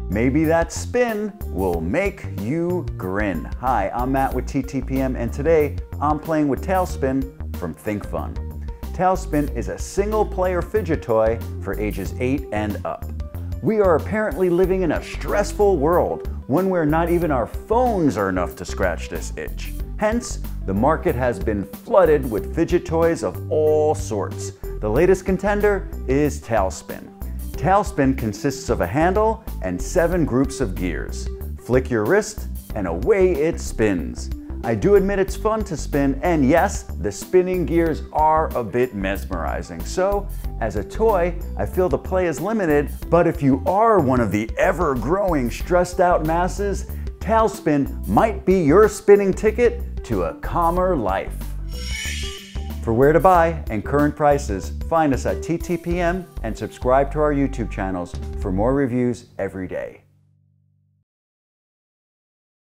Maybe that spin will make you grin. Hi, I'm Matt with TTPM, and today I'm playing with TaleSpin from ThinkFun. TaleSpin is a single-player fidget toy for ages 8 and up. We are apparently living in a stressful world, one where not even our phones are enough to scratch this itch. Hence, the market has been flooded with fidget toys of all sorts. The latest contender is TaleSpin. TaleSpin consists of a handle and 7 groups of gears. Flick your wrist and away it spins. I do admit it's fun to spin, and yes, the spinning gears are a bit mesmerizing. So, as a toy, I feel the play is limited, but if you are one of the ever-growing stressed out masses, TaleSpin might be your spinning ticket to a calmer life. For where to buy and current prices, find us at TTPM and subscribe to our YouTube channels for more reviews every day.